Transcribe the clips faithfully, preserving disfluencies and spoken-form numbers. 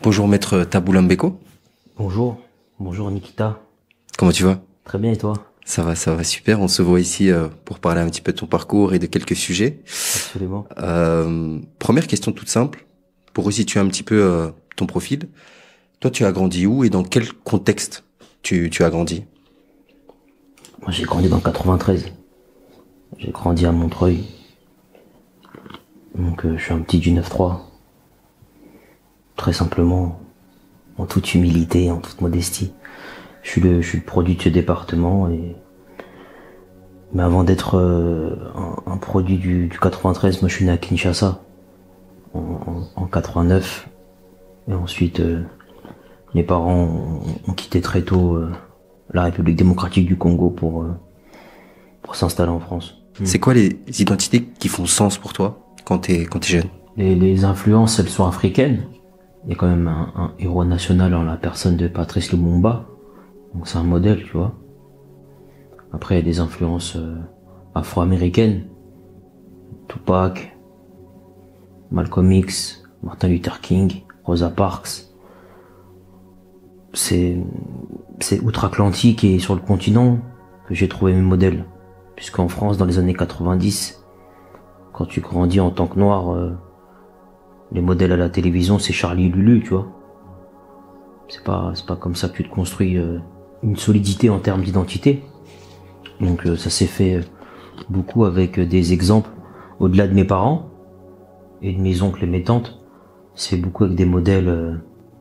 Bonjour maître Taboulam Beko. Bonjour, bonjour Nikita. Comment tu vas? Très bien et toi? Ça va, ça va super. On se voit ici euh, pour parler un petit peu de ton parcours et de quelques sujets. Absolument. Euh, première question toute simple, pour resituer un petit peu euh, ton profil. Toi, tu as grandi où et dans quel contexte tu, tu as grandi? Moi j'ai grandi dans le quatre-vingt-treize. J'ai grandi à Montreuil. Donc euh, je suis un petit du neuf trois. Très simplement, en toute humilité, en toute modestie. Je suis le, je suis le produit de ce département et mais avant d'être euh, un, un produit du, du quatre-vingt-treize, moi je suis né à Kinshasa en, en, en quatre-vingt-neuf et ensuite euh, mes parents ont, ont quitté très tôt euh, la République démocratique du Congo pour euh, pour s'installer en France. C'est quoi les identités qui font sens pour toi quand t'es quand t'es jeune? Les, les influences, elles sont africaines. Il y a quand même un, un héros national en la personne de Patrice Lumumba. Donc c'est un modèle, tu vois. Après, il y a des influences euh, afro-américaines. Tupac, Malcolm X, Martin Luther King, Rosa Parks. C'est, c'est outre-Atlantique et sur le continent que j'ai trouvé mes modèles. Puisqu'en France, dans les années quatre-vingt-dix, quand tu grandis en tant que noir, euh, les modèles à la télévision, c'est Charlie et Lulu, tu vois. C'est pas, c'est pas comme ça que tu te construis euh, une solidité en termes d'identité. Donc euh, ça s'est fait euh, beaucoup avec euh, des exemples au-delà de mes parents et de mes oncles et mes tantes. C'est beaucoup avec des modèles euh,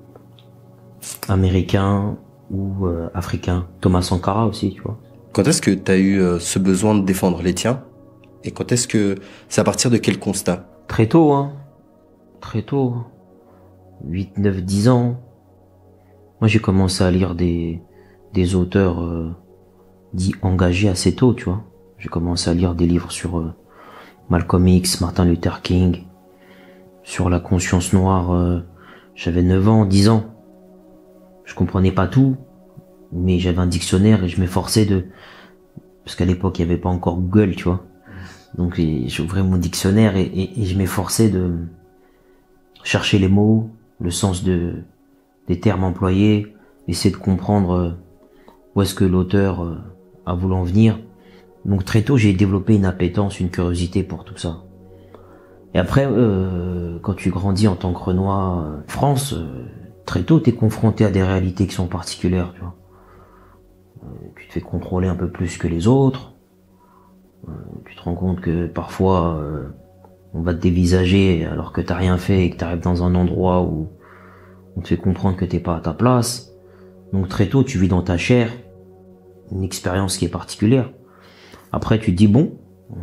américains ou euh, africains. Thomas Sankara aussi, tu vois. Quand est-ce que t'as eu euh, ce besoin de défendre les tiens? Et quand est-ce que c'est à partir de quel constat? Très tôt, hein. Très tôt. huit, neuf, dix ans. Moi, j'ai commencé à lire des, des auteurs euh, dits engagés assez tôt, tu vois. J'ai commencé à lire des livres sur euh, Malcolm X, Martin Luther King, sur la conscience noire. Euh, j'avais neuf ans, dix ans. Je comprenais pas tout, mais j'avais un dictionnaire et je m'efforçais de... Parce qu'à l'époque, il n'y avait pas encore Google, tu vois. Donc, j'ouvrais mon dictionnaire et, et, et je m'efforçais de chercher les mots, le sens de des termes employés, essayer de comprendre où est-ce que l'auteur a voulu en venir. Donc très tôt, j'ai développé une appétence, une curiosité pour tout ça. Et après, euh, quand tu grandis en tant que Renois euh, France, euh, très tôt, t'es confronté à des réalités qui sont particulières, tu vois. Euh, tu te fais contrôler un peu plus que les autres. Euh, tu te rends compte que parfois, euh, on va te dévisager alors que t'as rien fait et que t'arrives dans un endroit où on te fait comprendre que t'es pas à ta place. Donc très tôt, tu vis dans ta chair une expérience qui est particulière. Après, tu te dis bon,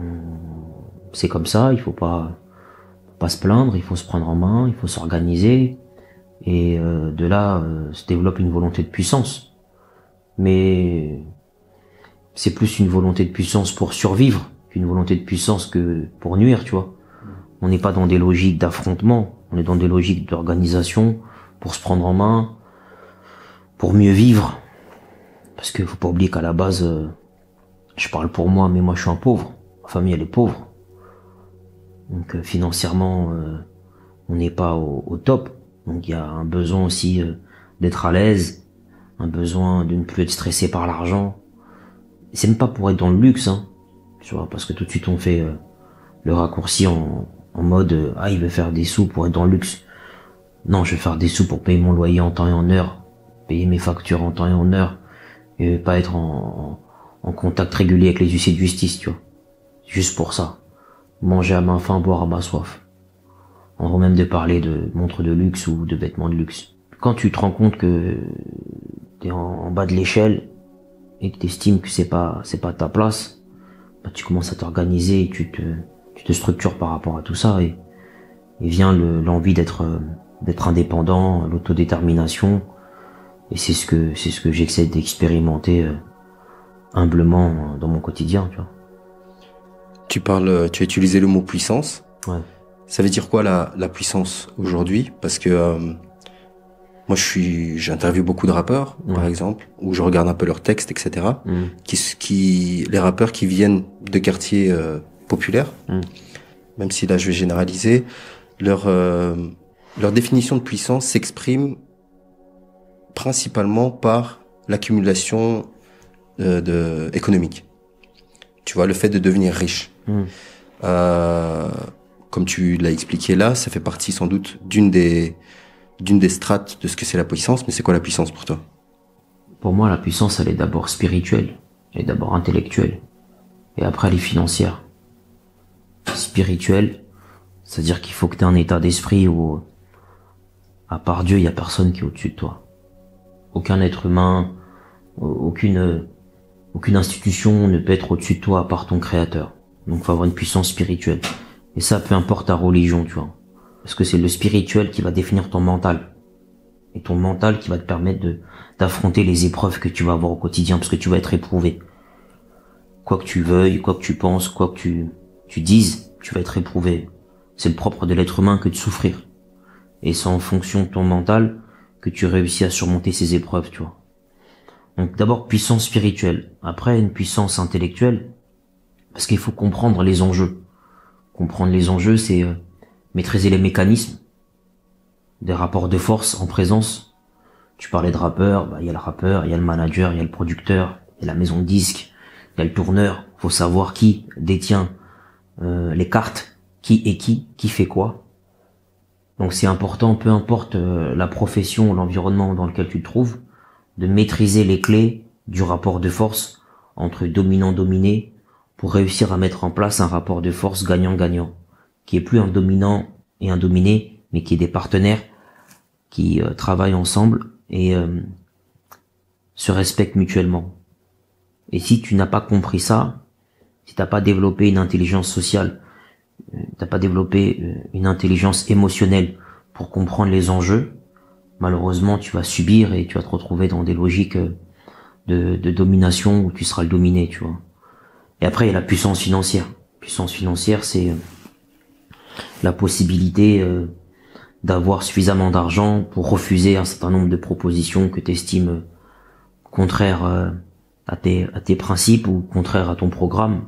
c'est comme ça, il faut pas pas se plaindre, il faut se prendre en main, il faut s'organiser. Et euh, de là euh, se développe une volonté de puissance. Mais c'est plus une volonté de puissance pour survivre qu'une volonté de puissance que pour nuire, tu vois. On n'est pas dans des logiques d'affrontement, on est dans des logiques d'organisation, pour se prendre en main, pour mieux vivre. Parce que faut pas oublier qu'à la base, euh, je parle pour moi, mais moi je suis un pauvre. Ma famille elle est pauvre. Donc euh, financièrement, euh, on n'est pas au, au top. Donc il y a un besoin aussi euh, d'être à l'aise, un besoin de ne plus être stressé par l'argent. C'est même pas pour être dans le luxe, hein, tu vois, parce que tout de suite on fait euh, le raccourci en, en mode euh, ah il veut faire des sous pour être dans le luxe. Non, je vais faire des sous pour payer mon loyer en temps et en heure, payer mes factures en temps et en heure, et pas être en, en, en contact régulier avec les huissiers de justice, tu vois. Juste pour ça. Manger à main faim, boire à ma soif. Avant même de parler de montres de luxe ou de vêtements de luxe. Quand tu te rends compte que t'es en, en bas de l'échelle et que t'estimes que c'est pas c'est pas ta place, bah tu commences à t'organiser et tu te tu te structures par rapport à tout ça et, et vient le, l'envie d'être d'être indépendant, l'autodétermination, et c'est ce que c'est ce que j'essaie d'expérimenter euh, humblement dans mon quotidien, tu vois. Tu parles, tu as utilisé le mot puissance. Ouais. Ça veut dire quoi la, la puissance aujourd'hui? Parce que euh, moi, je suis, j'interviewe beaucoup de rappeurs, ouais. par exemple, où je regarde un peu leurs textes, et cetera. Mm. Qui, qui, les rappeurs qui viennent de quartiers euh, populaires, mm. même si là, je vais généraliser, leur euh, leur définition de puissance s'exprime principalement par l'accumulation de, de économique. Tu vois, le fait de devenir riche. Mmh. Euh, comme tu l'as expliqué là, ça fait partie sans doute d'une des d'une des strates de ce que c'est la puissance. Mais c'est quoi la puissance pour toi? Pour moi, la puissance, elle est d'abord spirituelle, elle est d'abord intellectuelle, et après elle est financière. Spirituelle, c'est-à-dire qu'il faut que tu aies un état d'esprit où, à part Dieu, il y a personne qui est au-dessus de toi. Aucun être humain, aucune aucune institution ne peut être au-dessus de toi à part ton créateur. Donc, faut avoir une puissance spirituelle. Et ça, peu importe ta religion, tu vois. Parce que c'est le spirituel qui va définir ton mental. Et ton mental qui va te permettre de d'affronter les épreuves que tu vas avoir au quotidien, parce que tu vas être éprouvé. Quoi que tu veuilles, quoi que tu penses, quoi que tu, tu dises, tu vas être éprouvé. C'est le propre de l'être humain que de souffrir. Et c'est en fonction de ton mental que tu réussis à surmonter ces épreuves, tu vois. Donc d'abord puissance spirituelle, après une puissance intellectuelle, parce qu'il faut comprendre les enjeux. Comprendre les enjeux, c'est euh, maîtriser les mécanismes des rapports de force en présence. Tu parlais de rappeur, bah, il y a le rappeur, il y a le manager, il y a le producteur, il y a la maison de disques, il y a le tourneur. Faut savoir qui détient euh, les cartes, qui est qui, qui fait quoi. Donc c'est important, peu importe euh, la profession ou l'environnement dans lequel tu te trouves, de maîtriser les clés du rapport de force entre dominant-dominé pour réussir à mettre en place un rapport de force gagnant-gagnant, qui est plus un dominant et un dominé, mais qui est des partenaires qui euh, travaillent ensemble et euh, se respectent mutuellement. Et si tu n'as pas compris ça, si t'as pas développé une intelligence sociale, euh, t'as pas développé euh, une intelligence émotionnelle pour comprendre les enjeux, malheureusement tu vas subir et tu vas te retrouver dans des logiques euh, de, de domination où tu seras le dominé, tu vois. Et après il y a la puissance financière. Puissance financière, c'est euh, la possibilité euh, d'avoir suffisamment d'argent pour refuser un certain nombre de propositions que tu estimes contraires euh, à tes à tes principes ou contraires à ton programme.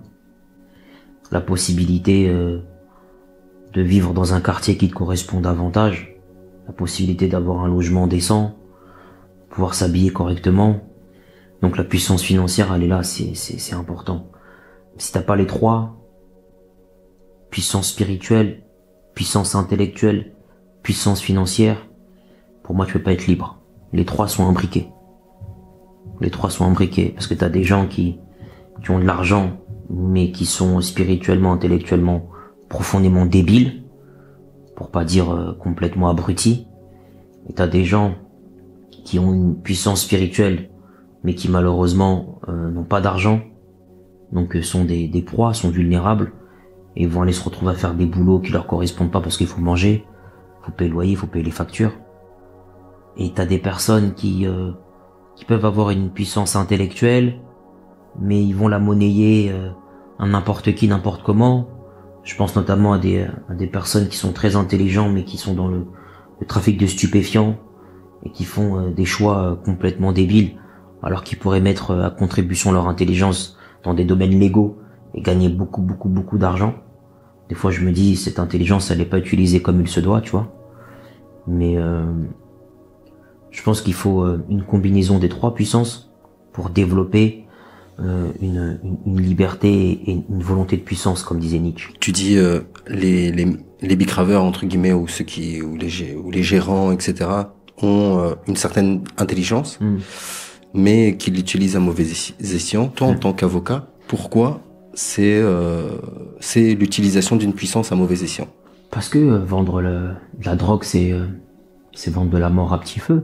La possibilité euh, de vivre dans un quartier qui te correspond davantage, la possibilité d'avoir un logement décent, pouvoir s'habiller correctement. Donc la puissance financière, elle est là, c'est c'est c'est important. Si t'as pas les trois, puissance spirituelle, puissance intellectuelle, puissance financière, pour moi tu peux pas être libre. Les trois sont imbriqués. Les trois sont imbriqués parce que t'as des gens qui qui ont de l'argent mais qui sont spirituellement, intellectuellement profondément débiles, pour pas dire euh, complètement abrutis. Et t'as des gens qui ont une puissance spirituelle mais qui malheureusement euh, n'ont pas d'argent, donc euh, sont des, des proies, sont vulnérables et vont aller se retrouver à faire des boulots qui leur correspondent pas parce qu'il faut manger, faut payer le loyer, faut payer les factures. Et t'as des personnes qui euh, qui peuvent avoir une puissance intellectuelle mais ils vont la monnayer euh, à n'importe qui, n'importe comment. Je pense notamment à des, à des personnes qui sont très intelligents mais qui sont dans le, le trafic de stupéfiants et qui font euh, des choix euh, complètement débiles alors qu'ils pourraient mettre euh, à contribution leur intelligence dans des domaines légaux et gagner beaucoup beaucoup beaucoup d'argent. Des fois je me dis cette intelligence elle n'est pas utilisée comme il se doit, tu vois. Mais euh, je pense qu'il faut euh, une combinaison des trois puissances pour développer Euh, une, une, une liberté et une volonté de puissance, comme disait Nietzsche. Tu dis euh, les les les bicraveurs entre guillemets ou ceux qui ou les ou les gérants et cetera ont euh, une certaine intelligence, mm. mais qu'ils l'utilisent à mauvais escient. Toi, mm. en tant qu'avocat, pourquoi c'est euh, c'est l'utilisation d'une puissance à mauvais escient? Parce que euh, vendre le, la drogue, c'est euh, c'est vendre de la mort à petit feu.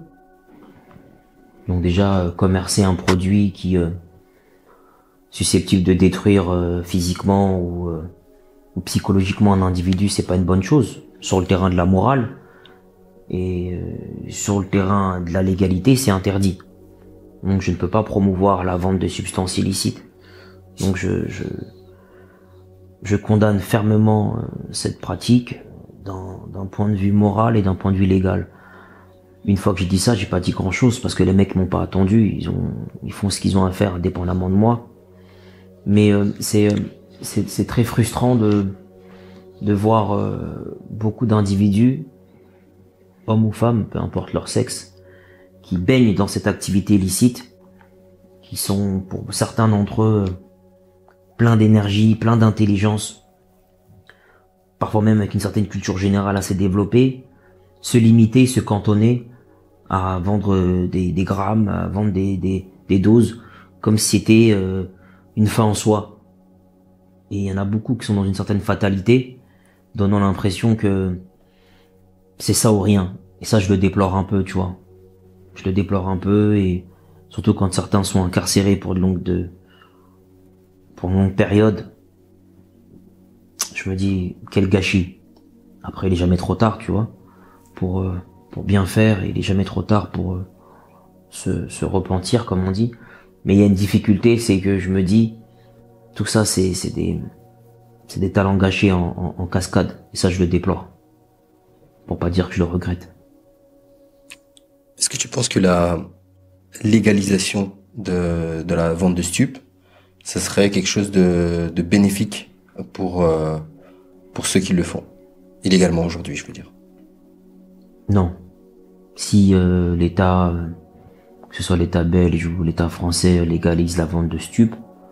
Donc déjà euh, commercer un produit qui euh, susceptible de détruire euh, physiquement ou, euh, ou psychologiquement un individu, c'est pas une bonne chose sur le terrain de la morale, et euh, sur le terrain de la légalité c'est interdit. Donc je ne peux pas promouvoir la vente de substances illicites. Donc je je, je condamne fermement euh, cette pratique d'un d'un point de vue moral et d'un point de vue légal. Une fois que j'ai dit ça, j'ai pas dit grand chose parce que les mecs m'ont pas attendu, ils ont ils font ce qu'ils ont à faire indépendamment de moi. Mais euh, c'est, euh, c'est c'est très frustrant de de voir euh, beaucoup d'individus hommes ou femmes, peu importe leur sexe, qui baignent dans cette activité illicite, qui sont pour certains d'entre eux pleins d'énergie, pleins d'intelligence, parfois même avec une certaine culture générale assez développée, se limiter, se cantonner à vendre des, des grammes, à vendre des, des, des doses, comme si c'était euh, une fin en soi. Et il y en a beaucoup qui sont dans une certaine fatalité, donnant l'impression que c'est ça ou rien. Et ça, je le déplore un peu, tu vois. Je le déplore un peu, et surtout quand certains sont incarcérés pour de longues, de, pour une longue période. Je me dis, quel gâchis. Après, il est jamais trop tard, tu vois, pour, euh, pour bien faire, et il est jamais trop tard pour euh, se, se repentir, comme on dit. Mais il y a une difficulté, c'est que je me dis, tout ça, c'est, c'est des, c'est des talents gâchés en, en, en cascade. Et ça, je le déplore. Pour pas dire que je le regrette. Est-ce que tu penses que la légalisation de, de la vente de stupes, ça serait quelque chose de, de bénéfique pour, euh, pour ceux qui le font illégalement aujourd'hui, je veux dire? Non. Si euh, l'État, euh, que ce soit l'État belge ou l'État français, légalise la vente de stupes,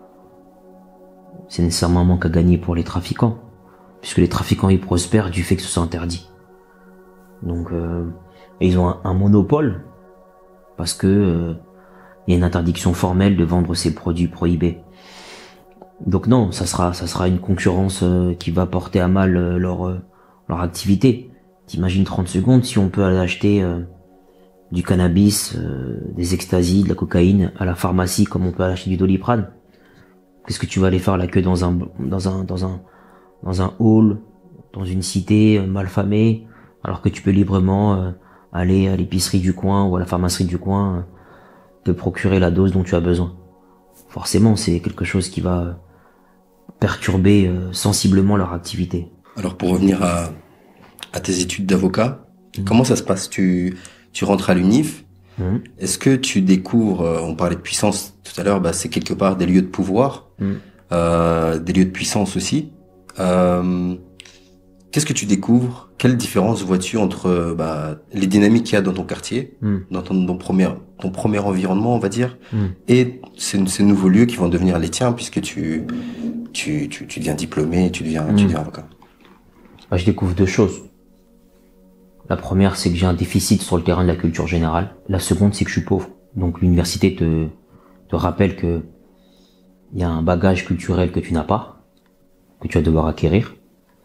c'est nécessairement un manque à gagner pour les trafiquants, puisque les trafiquants y prospèrent du fait que ce soit interdit. Donc, euh, et ils ont un, un monopole, parce que euh, il y a une interdiction formelle de vendre ces produits prohibés. Donc non, ça sera, ça sera une concurrence euh, qui va porter à mal euh, leur, euh, leur activité. T'imagines trente secondes si on peut aller acheter euh, du cannabis, euh, des extasies, de la cocaïne à la pharmacie, comme on peut aller acheter du Doliprane. Qu'est-ce que tu vas aller faire la queue dans un, dans un, dans un, dans un hall, dans une cité euh, malfamée, alors que tu peux librement euh, aller à l'épicerie du coin ou à la pharmacie du coin, euh, te procurer la dose dont tu as besoin. Forcément, c'est quelque chose qui va euh, perturber euh, sensiblement leur activité. Alors pour revenir à, à tes études d'avocat, mmh. comment ça se passe? Tu, tu rentres à l'UNIF, mmh. est-ce que tu découvres, euh, on parlait de puissance tout à l'heure, bah, c'est quelque part des lieux de pouvoir, mmh. euh, des lieux de puissance aussi. Euh, qu'est-ce que tu découvres? Quelle différence vois-tu entre bah, les dynamiques qu'il y a dans ton quartier, mmh. dans ton, ton, premier, ton premier environnement, on va dire, mmh. et ces, ces nouveaux lieux qui vont devenir les tiens, puisque tu, tu, tu, tu deviens diplômé, tu deviens, mmh. tu deviens avocat? Bah, je découvre deux choses. La première, c'est que j'ai un déficit sur le terrain de la culture générale. La seconde, c'est que je suis pauvre. Donc l'université te, te rappelle que il y a un bagage culturel que tu n'as pas, que tu vas devoir acquérir.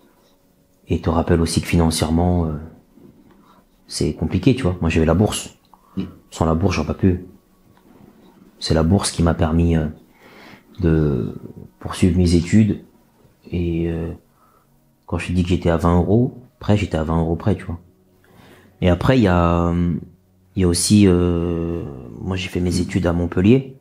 Et te rappelle aussi que financièrement, euh, c'est compliqué, tu vois. Moi, j'avais la bourse. Sans la bourse, j'aurais pas pu. C'est la bourse qui m'a permis euh, de poursuivre mes études. Et euh, quand je te dis que j'étais à vingt euros près, j'étais à vingt euros près, tu vois. Et après, il y a, il y a aussi, euh, moi, j'ai fait mes études à Montpellier.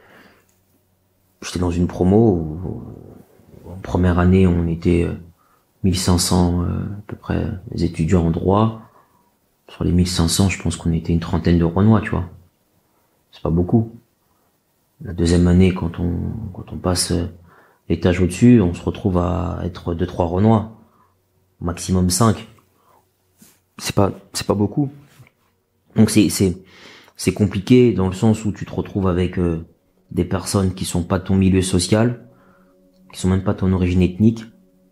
J'étais dans une promo où, en première année, on était mille cinq cents euh, à peu près les étudiants en droit. Sur les mille cinq cents, je pense qu'on était une trentaine de Renois, tu vois. C'est pas beaucoup. La deuxième année, quand on quand on passe l'étage au-dessus, on se retrouve à être deux trois Renois, maximum cinq. C'est pas c'est pas beaucoup. Donc c'est c'est c'est compliqué dans le sens où tu te retrouves avec euh, des personnes qui sont pas de ton milieu social, qui sont même pas de ton origine ethnique,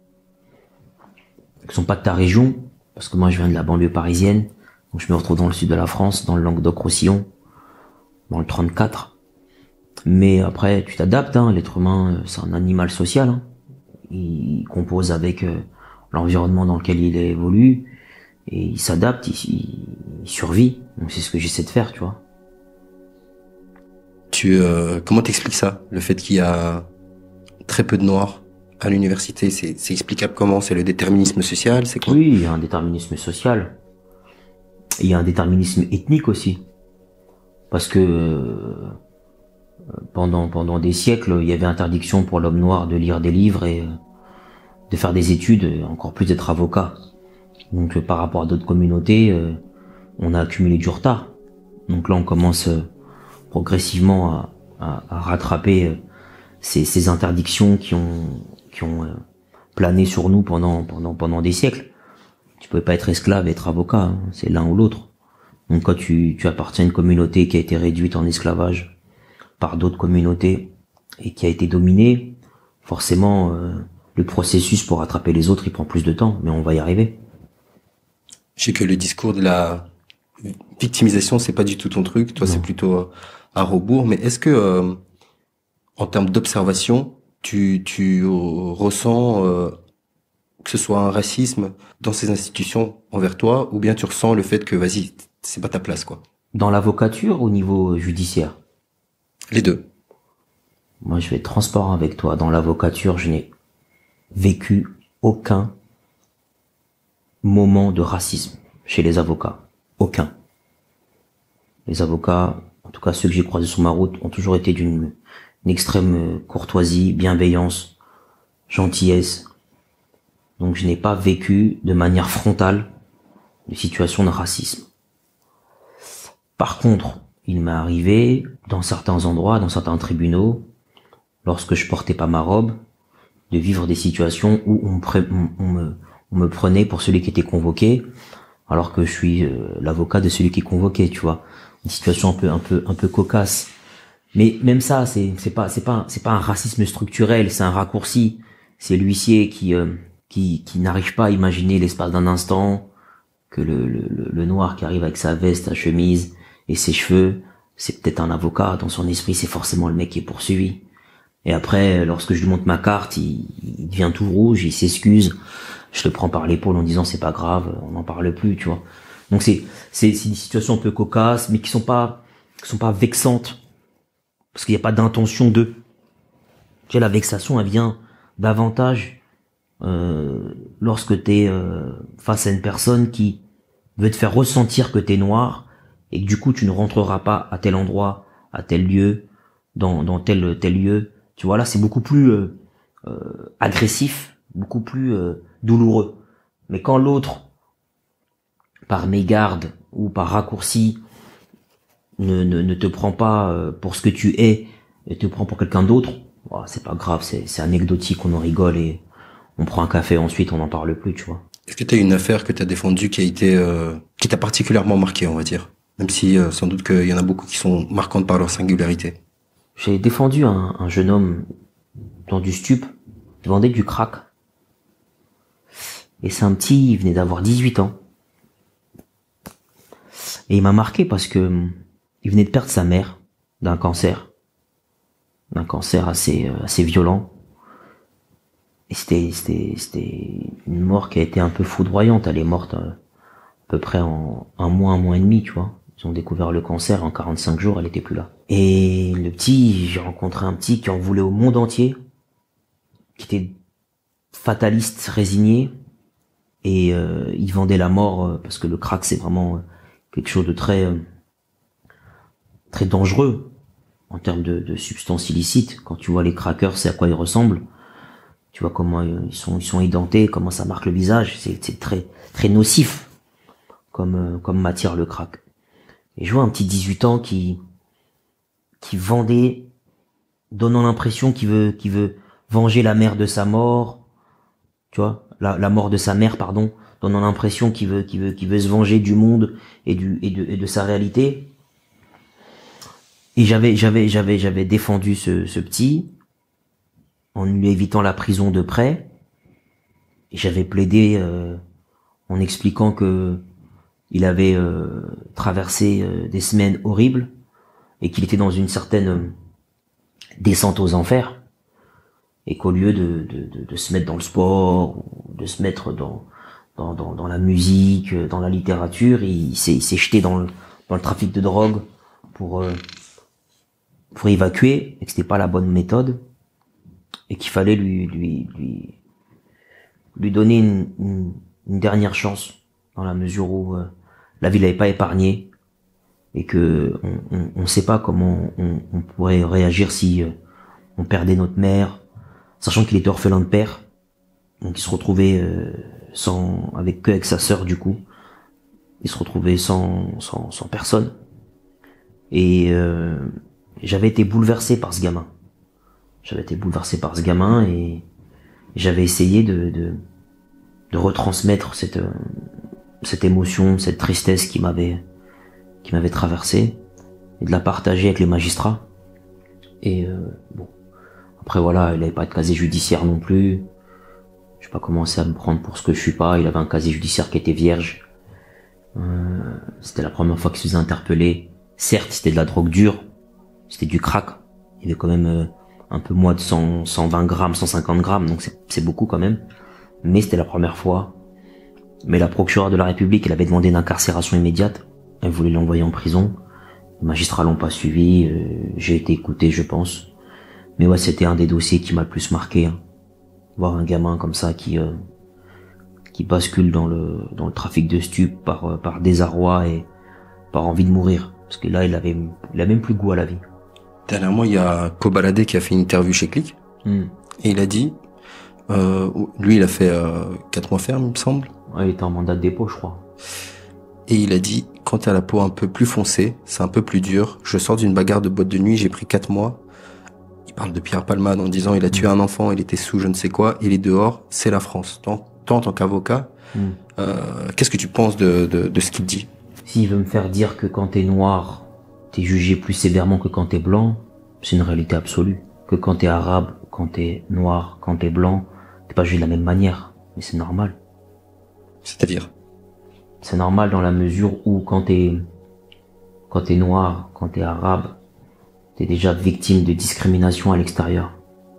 qui sont pas de ta région, parce que moi je viens de la banlieue parisienne, donc je me retrouve dans le sud de la France, dans le Languedoc-Roussillon, dans le trente-quatre. Mais après tu t'adaptes, hein, l'être humain c'est un animal social, hein. Il compose avec euh, l'environnement dans lequel il évolue, et il s'adapte, il, il, il survit, donc c'est ce que j'essaie de faire, tu vois. Tu euh, comment t'expliques ça, le fait qu'il y a très peu de noirs à l'université? C'est, c'est explicable comment? C'est le déterminisme social, c'est quoi? Oui, il y a un déterminisme social. Il y a un déterminisme ethnique aussi. Parce que euh, pendant pendant des siècles, il y avait interdiction pour l'homme noir de lire des livres et euh, de faire des études, et encore plus d'être avocat. Donc euh, par rapport à d'autres communautés, euh, on a accumulé du retard. Donc là, on commence euh, progressivement à, à, à rattraper euh, ces, ces interdictions qui ont qui ont euh, plané sur nous pendant pendant pendant des siècles. Tu pouvais pas être esclave et être avocat, hein. C'est l'un ou l'autre. Donc quand tu, tu appartiens à une communauté qui a été réduite en esclavage par d'autres communautés et qui a été dominée, forcément euh, le processus pour rattraper les autres il prend plus de temps, mais on va y arriver. Je sais que le discours de la victimisation c'est pas du tout ton truc, toi non. C'est plutôt euh, à rebours, mais est-ce que euh, en termes d'observation tu, tu euh, ressens euh, que ce soit un racisme dans ces institutions envers toi, ou bien tu ressens le fait que vas-y, c'est pas ta place, quoi? Dans l'avocature ou au niveau judiciaire? Les deux. Moi, je vais être transparent avec toi. Dans l'avocature, je n'ai vécu aucun moment de racisme chez les avocats. Aucun. Les avocats, en tout cas ceux que j'ai croisés sur ma route, ont toujours été d'une une extrême courtoisie, bienveillance, gentillesse. Donc je n'ai pas vécu de manière frontale de situation de racisme. Par contre, il m'est arrivé, dans certains endroits, dans certains tribunaux, lorsque je portais pas ma robe, de vivre des situations où on me, pre- on, on me, on me prenait pour celui qui était convoqué, alors que je suis euh, l'avocat de celui qui est convoqué, tu vois. Une situation un peu, un peu, un peu cocasse. Mais même ça, c'est, c'est pas, c'est pas, c'est pas un racisme structurel, c'est un raccourci. C'est l'huissier qui, euh, qui, qui n'arrive pas à imaginer l'espace d'un instant que le, le, le noir qui arrive avec sa veste, sa chemise et ses cheveux, c'est peut-être un avocat. Dans son esprit, c'est forcément le mec qui est poursuivi. Et après, lorsque je lui montre ma carte, il, il devient tout rouge, il s'excuse. Je le prends par l'épaule en disant c'est pas grave, on n'en parle plus, tu vois. Donc c'est, c'est, c'est des situations un peu cocasses, mais qui sont pas, qui sont pas vexantes. Parce qu'il n'y a pas d'intention de. Tu sais, la vexation, elle vient davantage euh, lorsque t'es euh, face à une personne qui veut te faire ressentir que t'es noir et que du coup tu ne rentreras pas à tel endroit, à tel lieu, dans, dans tel tel lieu. Tu vois, là c'est beaucoup plus euh, euh, agressif, beaucoup plus euh, douloureux. Mais quand l'autre, par mégarde ou par raccourci, ne, ne, ne te prend pas euh, pour ce que tu es et te prend pour quelqu'un d'autre, oh, c'est pas grave, c'est, c'est anecdotique, on en rigole et on prend un café ensuite, on n'en parle plus, tu vois. Est-ce que tu as une affaire que tu as défendue qui a été euh, qui t'a particulièrement marqué, on va dire, même si euh, sans doute qu'il y en a beaucoup qui sont marquantes par leur singularité? J'ai défendu un, un jeune homme dans du stup, il vendait du crack. Et c'est un petit, il venait d'avoir dix-huit ans. Et il m'a marqué parce que il venait de perdre sa mère d'un cancer. D'un cancer assez, assez violent. Et c'était, c'était, c'était une mort qui a été un peu foudroyante. Elle est morte à peu près en un mois, un mois et demi, tu vois. Ils ont découvert le cancer, en quarante-cinq jours, elle était plus là. Et le petit, j'ai rencontré un petit qui en voulait au monde entier, qui était fataliste, résigné, et euh, il vendait la mort, euh, parce que le crack, c'est vraiment quelque chose de très, euh, très dangereux, en termes de, de substances illicites. Quand tu vois les crackers, c'est à quoi ils ressemblent. Tu vois comment ils sont, ils sont édentés, comment ça marque le visage. C'est, c'est très, très nocif, comme, euh, comme matière, le crack. Et je vois un petit dix-huit ans qui, qui vendait, donnant l'impression qu'il veut, qu'il veut venger la mère de sa mort, tu vois, la, la mort de sa mère, pardon, donnant l'impression qu'il veut, qu'il veut, qu'il veut se venger du monde et du, et de, et de sa réalité. Et j'avais, j'avais, j'avais, j'avais défendu ce, ce petit, en lui évitant la prison de près. Et j'avais plaidé, euh, en expliquant que il avait euh, traversé euh, des semaines horribles et qu'il était dans une certaine euh, descente aux enfers et qu'au lieu de, de, de, de se mettre dans le sport ou de se mettre dans, dans, dans, dans la musique, dans la littérature, il, il, s'est, il s'est jeté dans le, dans le trafic de drogue pour, euh, pour évacuer et que c'était pas la bonne méthode et qu'il fallait lui, lui, lui, lui donner une, une, une dernière chance dans la mesure où euh, la vie l'avait pas épargné et que on, on, on sait pas comment on, on pourrait réagir si euh, on perdait notre mère, sachant qu'il était orphelin de père, donc il se retrouvait euh, sans, avec que avec sa sœur du coup, il se retrouvait sans, sans, sans personne et euh, j'avais été bouleversé par ce gamin, j'avais été bouleversé par ce gamin et j'avais essayé de, de de retransmettre cette cette émotion, cette tristesse qui m'avait qui m'avait traversé, et de la partager avec les magistrats. Et euh, bon, après voilà, il avait pas de casier judiciaire non plus. Je vais pas commencer à me prendre pour ce que je suis pas. Il avait un casier judiciaire qui était vierge. Euh, c'était la première fois qu'il se faisait interpeller. Certes, c'était de la drogue dure, c'était du crack. Il y avait quand même euh, un peu moins de cent, cent vingt grammes, cent cinquante grammes, donc c'est, c'est beaucoup quand même. Mais c'était la première fois. Mais la procureure de la République, elle avait demandé une incarcération immédiate. Elle voulait l'envoyer en prison. Les magistrats l'ont pas suivi. Euh, j'ai été écouté, je pense. Mais ouais, c'était un des dossiers qui m'a le plus marqué. Hein. Voir un gamin comme ça qui euh, qui bascule dans le dans le trafic de stupes par euh, par désarroi et par envie de mourir. Parce que là, il avait il a même plus goût à la vie. Dernièrement, il y a Kobalade qui a fait une interview chez Click. Mm. Et il a dit, euh, lui, il a fait euh, quatre mois ferme, il me semble. Ouais, il était en mandat de dépôt, je crois. Et il a dit, quand t'as la peau un peu plus foncée, c'est un peu plus dur. Je sors d'une bagarre de boîte de nuit, j'ai pris quatre mois. Il parle de Pierre Palmade en disant, il a tué un enfant, il était sous je ne sais quoi, il est dehors, c'est la France. Tant, tant en tant qu'avocat, mm. euh, qu'est-ce que tu penses de, de, de ce qu'il dit? S'il veut me faire dire que quand t'es noir, t'es jugé plus sévèrement que quand t'es blanc, c'est une réalité absolue. Que quand t'es arabe, quand t'es noir, quand t'es blanc, t'es pas jugé de la même manière. Mais c'est normal. C'est-à-dire? C'est normal dans la mesure où quand t'es, quand t'es noir, quand t'es arabe, t'es déjà victime de discrimination à l'extérieur.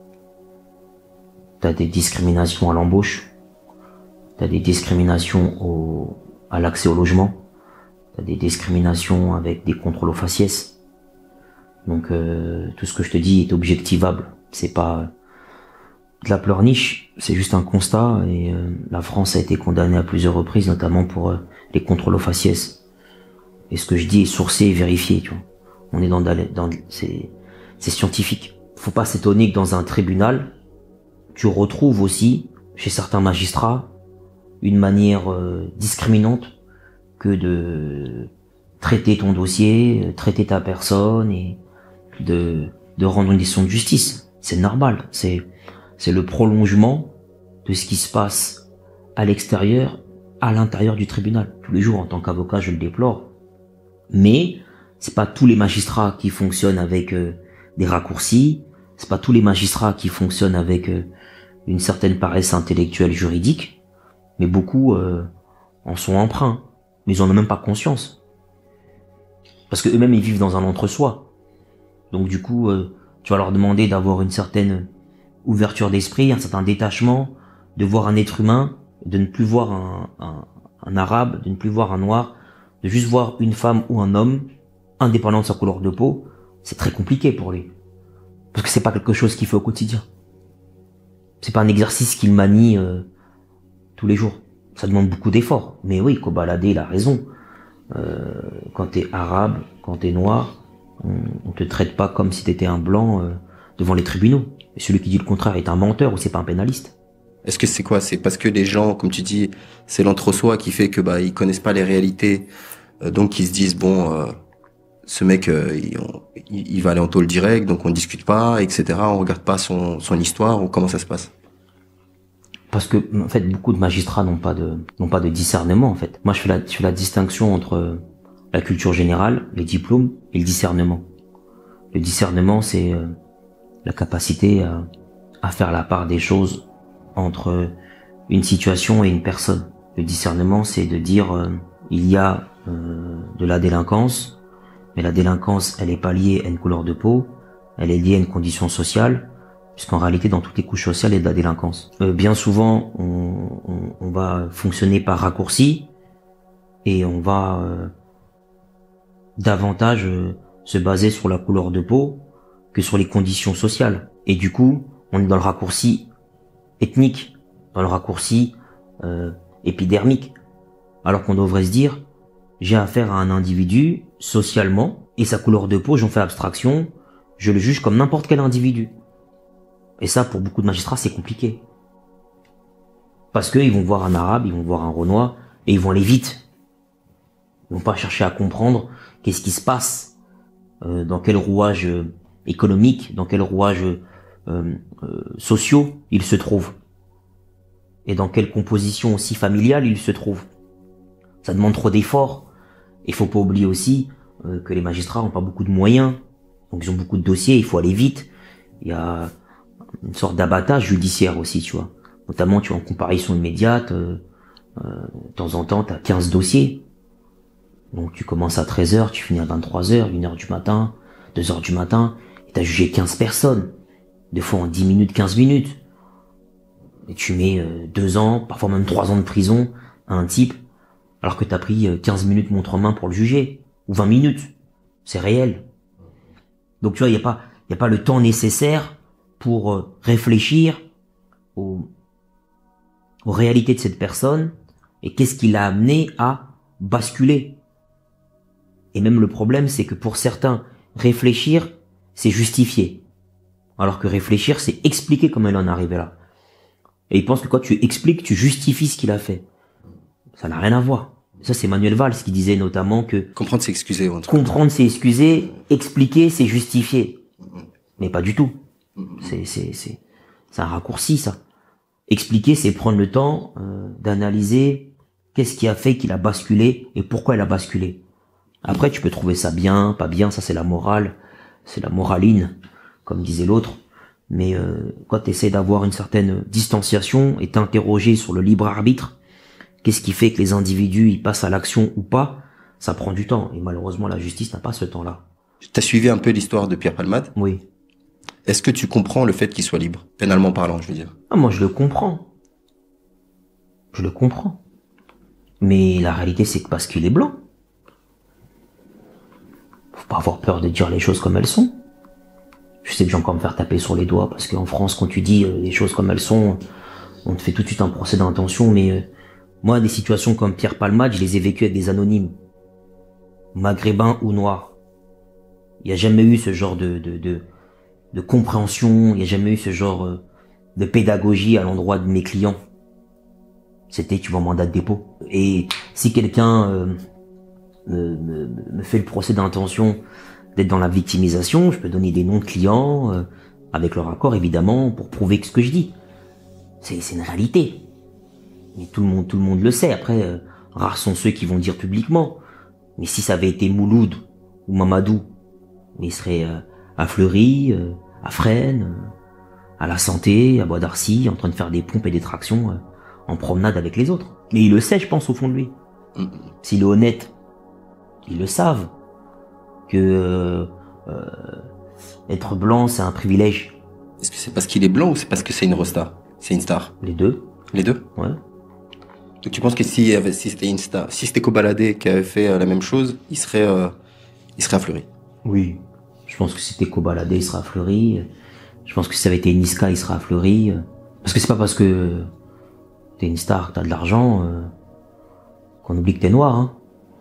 T'as des discriminations à l'embauche. T'as des discriminations au, à l'accès au logement. T'as des discriminations avec des contrôles aux faciès. Donc euh, tout ce que je te dis est objectivable. C'est pas de la pleurniche, c'est juste un constat. Et euh, la France a été condamnée à plusieurs reprises, notamment pour euh, les contrôles aux faciès. Et ce que je dis est sourcé et vérifié. Tu vois. On est dans, dans c'est, c'est scientifique. Faut pas s'étonner que dans un tribunal, tu retrouves aussi chez certains magistrats une manière euh, discriminante que de traiter ton dossier, traiter ta personne et de, de rendre une décision de justice. C'est normal. C'est, c'est le prolongement de ce qui se passe à l'extérieur, à l'intérieur du tribunal. Tous les jours, en tant qu'avocat, je le déplore. Mais c'est pas tous les magistrats qui fonctionnent avec euh, des raccourcis. C'est pas tous les magistrats qui fonctionnent avec euh, une certaine paresse intellectuelle juridique. Mais beaucoup euh, en sont empreints. Mais ils en ont même pas conscience. Parce que eux-mêmes, ils vivent dans un entre-soi. Donc du coup, euh, tu vas leur demander d'avoir une certaine ouverture d'esprit, un certain détachement, de voir un être humain, de ne plus voir un, un, un arabe, de ne plus voir un noir, de juste voir une femme ou un homme, indépendant de sa couleur de peau. C'est très compliqué pour lui. Parce que c'est pas quelque chose qu'il fait au quotidien. C'est pas un exercice qu'il manie euh, tous les jours. Ça demande beaucoup d'efforts. Mais oui, Kobalade, il a raison. Euh, quand t'es arabe, quand t'es noir, on, on te traite pas comme si t'étais un blanc euh, devant les tribunaux. Et celui qui dit le contraire est un menteur ou c'est pas un pénaliste. Est-ce que c'est quoi? C'est parce que les gens, comme tu dis, c'est l'entre-soi qui fait que bah ils connaissent pas les réalités, euh, donc ils se disent bon, euh, ce mec, euh, il, on, il va aller en tôle direct, donc on discute pas, et cetera. On regarde pas son son histoire ou comment ça se passe? Parce que, en fait, beaucoup de magistrats n'ont pas de, n'ont pas de discernement, en fait. Moi, je fais la, je fais la distinction entre la culture générale, les diplômes, et le discernement. Le discernement, c'est euh, la capacité à, à faire la part des choses entre une situation et une personne. Le discernement, c'est de dire, euh, il y a euh, de la délinquance, mais la délinquance, elle est pas liée à une couleur de peau, elle est liée à une condition sociale, puisqu'en réalité, dans toutes les couches sociales, il y a de la délinquance. Euh, bien souvent, on, on, on va fonctionner par raccourci et on va euh, davantage euh, se baser sur la couleur de peau que sur les conditions sociales. Et du coup, on est dans le raccourci ethnique, dans le raccourci euh, épidermique, alors qu'on devrait se dire, j'ai affaire à un individu socialement et sa couleur de peau, j'en fais abstraction, je le juge comme n'importe quel individu. Et ça, pour beaucoup de magistrats, c'est compliqué. Parce qu'ils vont voir un arabe, ils vont voir un renois, et ils vont aller vite. Ils vont pas chercher à comprendre qu'est-ce qui se passe, euh, dans quel rouage euh, économique, dans quel rouage euh, euh, sociaux ils se trouvent. et dans quelle composition aussi familiale il se trouve. Ça demande trop d'efforts. Il faut pas oublier aussi euh, que les magistrats ont pas beaucoup de moyens, donc ils ont beaucoup de dossiers, il faut aller vite. Il y a une sorte d'abattage judiciaire aussi, tu vois. Notamment, tu vois, en comparaison immédiate, euh, euh, de temps en temps, tu as quinze dossiers. Donc tu commences à treize heures, tu finis à vingt-trois heures, une heure du matin, deux heures du matin, et tu as jugé quinze personnes. Des fois en dix minutes, quinze minutes. Et tu mets euh, deux ans, parfois même trois ans de prison à un type, alors que tu as pris euh, quinze minutes montre en main pour le juger. Ou vingt minutes. C'est réel. Donc tu vois, il n'y a pas, il y a pas le temps nécessaire pour euh, réfléchir aux, aux réalités de cette personne et qu'est-ce qui l'a amené à basculer. Et même le problème, c'est que pour certains, réfléchir, c'est justifier. Alors que réfléchir, c'est expliquer comment il en est arrivé là. Et ils pensent que quand tu expliques, tu justifies ce qu'il a fait. Ça n'a rien à voir. Ça, c'est Manuel Valls qui disait notamment que... Comprendre, c'est excuser. Comprendre, c'est excuser. Expliquer, c'est justifier. Mais pas du tout. C'est, c'est, c'est, c'est un raccourci, ça. Expliquer, c'est prendre le temps euh, d'analyser qu'est-ce qui a fait qu'il a basculé et pourquoi il a basculé. Après, tu peux trouver ça bien, pas bien, ça c'est la morale, c'est la moraline, comme disait l'autre. Mais euh, quand tu essaies d'avoir une certaine distanciation et t'interroger sur le libre arbitre, qu'est-ce qui fait que les individus ils passent à l'action ou pas, ça prend du temps. Et malheureusement, la justice n'a pas ce temps-là. T'as suivi un peu l'histoire de Pierre Palmade? Oui. Est-ce que tu comprends le fait qu'il soit libre, pénalement parlant, je veux dire? Ah, moi, je le comprends. Je le comprends. Mais la réalité, c'est que parce qu'il est blanc, faut pas avoir peur de dire les choses comme elles sont. Je sais que je vais encore me faire taper sur les doigts, parce qu'en France, quand tu dis euh, les choses comme elles sont, on te fait tout de suite un procès d'intention, mais euh, moi, des situations comme Pierre Palmade, je les ai vécues avec des anonymes, maghrébins ou noirs. Il n'y a jamais eu ce genre de, de, de, de compréhension, il n'y a jamais eu ce genre euh, de pédagogie à l'endroit de mes clients. C'était, tu vois, mandat de dépôt. Et si quelqu'un euh, me, me, me fait le procès d'intention d'être dans la victimisation, je peux donner des noms de clients, euh, avec leur accord évidemment, pour prouver que ce que je dis. C'est, c'est une réalité. Mais tout le monde, tout le monde le sait. Après, euh, rares sont ceux qui vont le dire publiquement. Mais si ça avait été Mouloud ou Mamadou, mais il serait euh, à Fleury, euh, à Fresnes, euh, à la Santé, à Bois d'Arcy, en train de faire des pompes et des tractions, euh, en promenade avec les autres. Mais il le sait, je pense, au fond de lui. S'il est honnête, ils le savent. Que euh, euh, être blanc, c'est un privilège. Est-ce que c'est parce qu'il est blanc ou c'est parce que c'est une rosta? C'est une star? Les deux. Les deux? Ouais. Donc tu penses que si, si c'était une star, si c'était Kobalade qui avait fait euh, la même chose, il serait, euh, il serait à Fleury? Oui. Je pense que si c'était Kobalade, il serait à Fleury. Je pense que si ça avait été Niska, il serait à Fleury. Parce que c'est pas parce que t'es une star, que t'as de l'argent, euh, qu'on oublie que t'es noir, hein.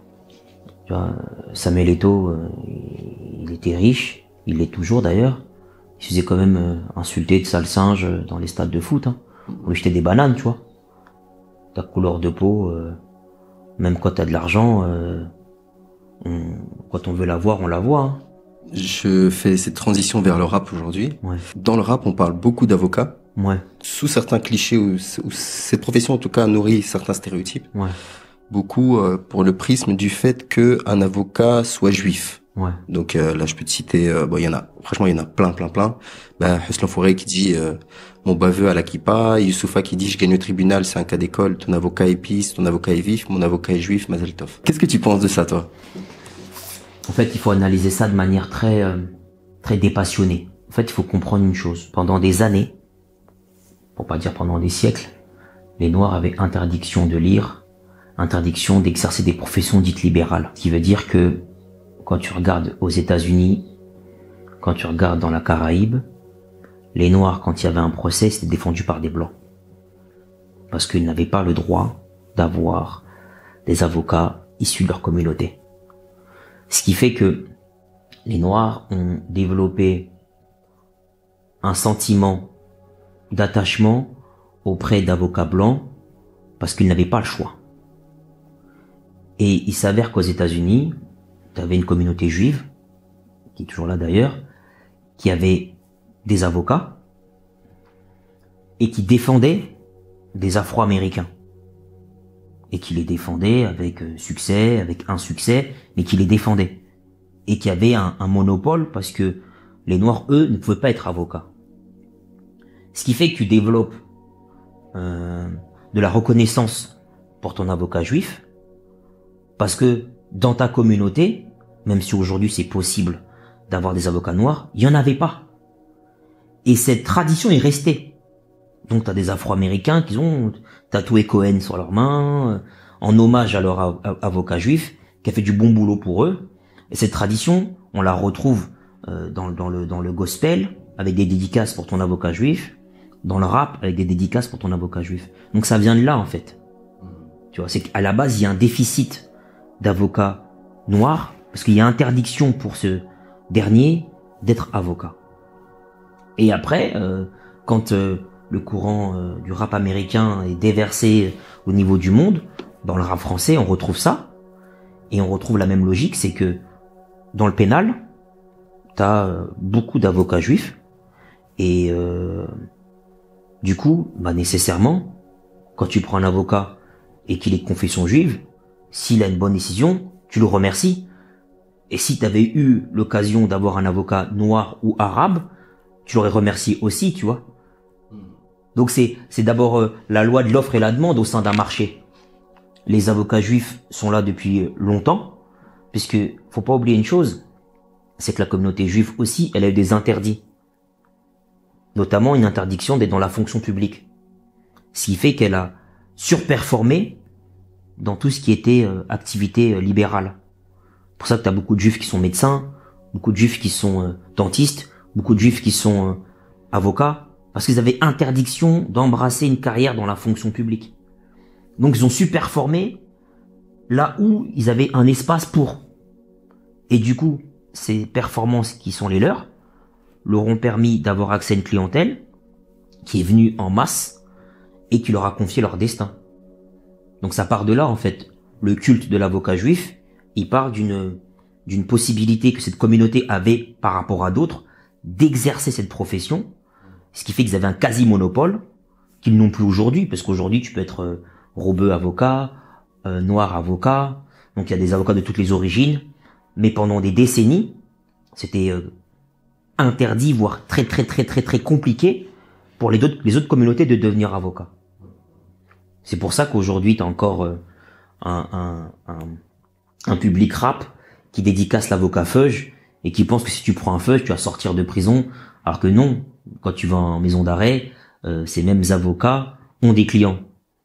Tu vois, Samuel Eto'o, euh, il était riche, il l'est toujours d'ailleurs. Il se faisait quand même euh, insulter de sale singe dans les stades de foot. Hein. On lui jetait des bananes, tu vois. Ta couleur de peau, euh, même quand t'as de l'argent, euh, on, quand on veut la voir, on la voit. Hein. Je fais cette transition vers le rap aujourd'hui. Ouais. Dans le rap, on parle beaucoup d'avocats. Ouais. Sous certains clichés, ou, ou cette profession en tout cas nourrit certains stéréotypes. Ouais. Beaucoup euh, pour le prisme du fait que un avocat soit juif. Ouais. Donc euh, là, je peux te citer, euh, bon, il y en a, franchement, il y en a plein, plein, plein. Ben, Hussein Fouré qui dit euh, mon baveux à la kippa, Youssoufa qui dit je gagne au tribunal, c'est un cas d'école, ton avocat est pisse, ton avocat est vif, mon avocat est juif, Mazel Tov. Qu'est-ce que tu penses de ça, toi? En fait, il faut analyser ça de manière très, euh, très dépassionnée. En fait, il faut comprendre une chose. Pendant des années, pour pas dire pendant des siècles, les Noirs avaient interdiction de lire, interdiction d'exercer des professions dites libérales. Ce qui veut dire que quand tu regardes aux États-Unis, quand tu regardes dans la Caraïbe, les Noirs, quand il y avait un procès, c'était défendu par des Blancs. Parce qu'ils n'avaient pas le droit d'avoir des avocats issus de leur communauté. Ce qui fait que les Noirs ont développé un sentiment d'attachement auprès d'avocats blancs parce qu'ils n'avaient pas le choix. Et il s'avère qu'aux États-Unis, tu avais une communauté juive, qui est toujours là d'ailleurs, qui avait des avocats et qui défendaient des Afro-Américains et qui les défendait avec succès, avec insuccès, mais qui les défendait et qui avait un, un monopole parce que les Noirs, eux, ne pouvaient pas être avocats. Ce qui fait que tu développes euh, de la reconnaissance pour ton avocat juif parce que dans ta communauté, même si aujourd'hui c'est possible d'avoir des avocats noirs, il y en avait pas. Et cette tradition est restée. Donc tu as des Afro-Américains qui ont tatoué Cohen sur leurs mains, euh, en hommage à leur av avocat juif, qui a fait du bon boulot pour eux. Et cette tradition, on la retrouve euh, dans, dans, le, dans le gospel, avec des dédicaces pour ton avocat juif, dans le rap, avec des dédicaces pour ton avocat juif. Donc ça vient de là, en fait. Tu vois, c'est qu'à la base, il y a un déficit d'avocats noirs, parce qu'il y a interdiction pour ce dernier d'être avocat. Et après, euh, quand euh, le courant euh, du rap américain est déversé au niveau du monde, dans le rap français, on retrouve ça. Et on retrouve la même logique, c'est que dans le pénal, t'as euh, beaucoup d'avocats juifs. Et euh, du coup, bah nécessairement, quand tu prends un avocat et qu'il est de confession juive, s'il a une bonne décision, tu le remercies. Et si tu avais eu l'occasion d'avoir un avocat noir ou arabe, tu l'aurais remercié aussi, tu vois. Donc c'est c'est d'abord euh, la loi de l'offre et la demande au sein d'un marché. Les avocats juifs sont là depuis longtemps, puisque faut pas oublier une chose, c'est que la communauté juive aussi, elle a eu des interdits. Notamment une interdiction d'être dans la fonction publique. Ce qui fait qu'elle a surperformé dans tout ce qui était euh, activité euh, libérale. C'est pour ça que tu as beaucoup de juifs qui sont médecins, beaucoup de juifs qui sont euh, dentistes, beaucoup de juifs qui sont euh, avocats, parce qu'ils avaient interdiction d'embrasser une carrière dans la fonction publique. Donc ils ont su performer là où ils avaient un espace pour. Et du coup, ces performances qui sont les leurs leur ont permis d'avoir accès à une clientèle qui est venue en masse et qui leur a confié leur destin. Donc ça part de là en fait. Le culte de l'avocat juif, il part d'une d'une possibilité que cette communauté avait par rapport à d'autres d'exercer cette profession, ce qui fait qu'ils avaient un quasi-monopole qu'ils n'ont plus aujourd'hui, parce qu'aujourd'hui tu peux être euh, robeux avocat, euh, noir avocat, donc il y a des avocats de toutes les origines, mais pendant des décennies, c'était euh, interdit, voire très très très très très compliqué pour les autres, les autres communautés de devenir avocat. C'est pour ça qu'aujourd'hui tu as encore euh, un, un, un, un public rap qui dédicace l'avocat Feuge et qui pense que si tu prends un Feuge, tu vas sortir de prison, alors que non, quand tu vas en maison d'arrêt, euh, ces mêmes avocats ont des clients.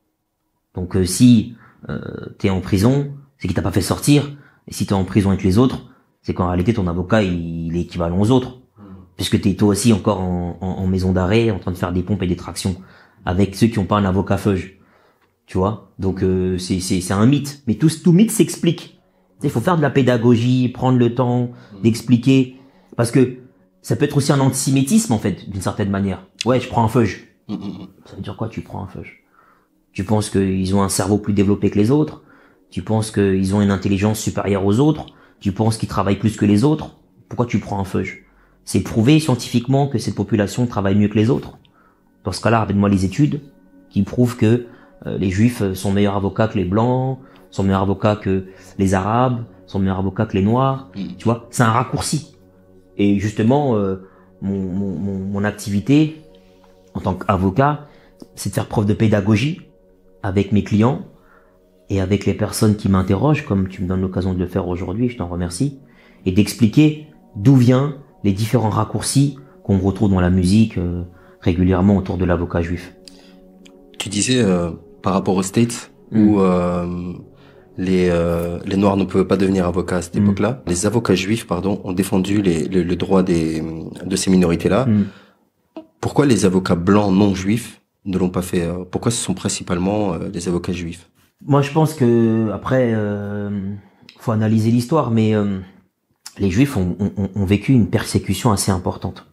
Donc euh, si euh, tu es en prison, c'est qu'il t'a pas fait sortir, et si tu es en prison avec les autres, c'est qu'en réalité ton avocat il, il est équivalent aux autres, puisque tu es toi aussi encore en, en, en maison d'arrêt en train de faire des pompes et des tractions avec ceux qui ont pas un avocat Feuge. Tu vois, donc euh, c'est c'est c'est un mythe, mais tout tout mythe s'explique. Il faut faire de la pédagogie, prendre le temps d'expliquer, parce que ça peut être aussi un antisémitisme en fait, d'une certaine manière. Ouais, je prends un Feuge. Ça veut dire quoi, tu prends un Feuge? Tu penses qu'ils ont un cerveau plus développé que les autres? Tu penses qu'ils ont une intelligence supérieure aux autres? Tu penses qu'ils travaillent plus que les autres? Pourquoi tu prends un Feuge? C'est prouvé scientifiquement que cette population travaille mieux que les autres. Dans ce cas-là, rappelle-moi les études qui prouvent que euh, les Juifs sont meilleurs avocats que les Blancs, sont meilleurs avocats que les Arabes, sont meilleurs avocats que les Noirs. Tu vois, c'est un raccourci. Et justement, euh, mon, mon, mon, mon activité en tant qu'avocat, c'est de faire preuve de pédagogie avec mes clients et avec les personnes qui m'interrogent, comme tu me donnes l'occasion de le faire aujourd'hui, je t'en remercie, et d'expliquer d'où viennent les différents raccourcis qu'on retrouve dans la musique euh, régulièrement autour de l'avocat juif. Tu disais euh, par rapport aux States mmh. où euh, les euh, les Noirs ne pouvaient pas devenir avocats à cette mmh. époque-là, les avocats juifs, pardon, ont défendu les, le, le droit des de ces minorités-là. Mmh. Pourquoi les avocats blancs non juifs ne l'ont pas fait? Pourquoi ce sont principalement euh, les avocats juifs? Moi, je pense que après, euh, faut analyser l'histoire, mais euh, les Juifs ont, ont, ont vécu une persécution assez importante,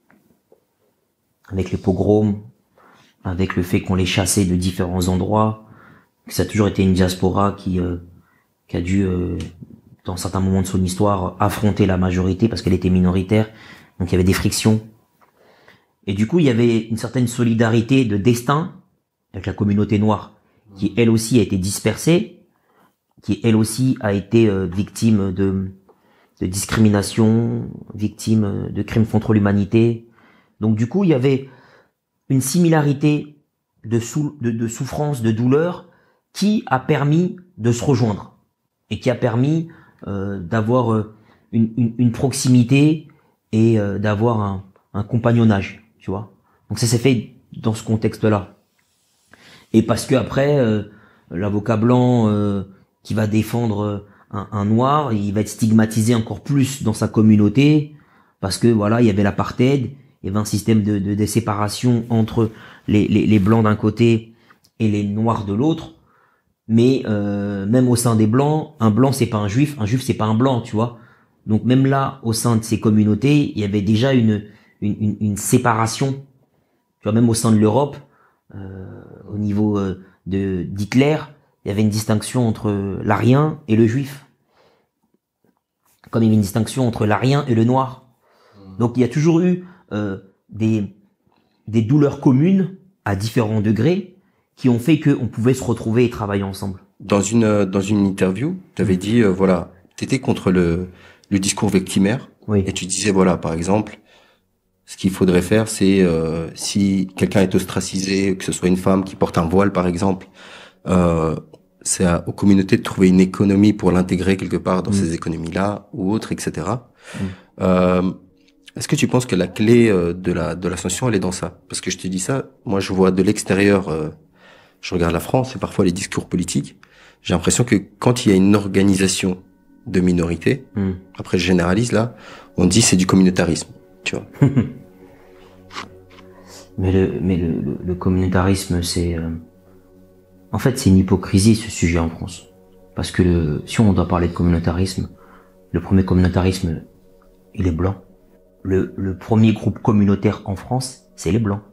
avec les pogroms, avec le fait qu'on les chassait de différents endroits, que ça a toujours été une diaspora qui euh, qui a dû, euh, dans certains moments de son histoire, affronter la majorité parce qu'elle était minoritaire, donc il y avait des frictions. Et du coup, il y avait une certaine solidarité de destin avec la communauté noire, qui elle aussi a été dispersée, qui elle aussi a été euh, victime de, de discrimination, victime de crimes contre l'humanité. Donc du coup, il y avait une similarité de, sou, de, de souffrance, de douleur, qui a permis de se rejoindre et qui a permis euh, d'avoir euh, une, une, une proximité et euh, d'avoir un, un compagnonnage, tu vois. Donc ça s'est fait dans ce contexte-là. Et parce que après, euh, l'avocat blanc euh, qui va défendre un, un noir, il va être stigmatisé encore plus dans sa communauté parce que voilà, il y avait l'apartheid, il y avait un système de, de, de séparation entre les, les, les blancs d'un côté et les noirs de l'autre. Mais euh, même au sein des blancs, un blanc c'est pas un juif, un juif c'est pas un blanc, tu vois. Donc même là, au sein de ces communautés, il y avait déjà une une, une, une séparation. Tu vois, même au sein de l'Europe, euh, au niveau euh, de d'Hitler, il y avait une distinction entre l'arien et le juif. Comme il y avait une distinction entre l'arien et le noir. Donc il y a toujours eu euh, des des douleurs communes à différents degrés qui ont fait qu'on pouvait se retrouver et travailler ensemble. Dans une dans une interview, tu avais dit, euh, voilà, tu étais contre le, le discours victimaire. Oui. Et tu disais, voilà, par exemple, ce qu'il faudrait faire, c'est euh, si quelqu'un est ostracisé, que ce soit une femme qui porte un voile, par exemple, euh, c'est à, aux communautés de trouver une économie pour l'intégrer quelque part dans mmh. ces économies-là ou autres, et cetera. Mmh. Euh, est-ce que tu penses que la clé euh, de la de l'ascension, elle est dans ça? Parce que je te dis ça, moi je vois de l'extérieur... Euh, je regarde la France et parfois les discours politiques, j'ai l'impression que quand il y a une organisation de minorités, mm. après je généralise là, on dit c'est du communautarisme, tu vois. mais le mais le, le, le communautarisme, c'est euh... en fait c'est une hypocrisie ce sujet en France, parce que le, si on doit parler de communautarisme, le premier communautarisme il est blanc. Le le premier groupe communautaire en France, c'est les blancs.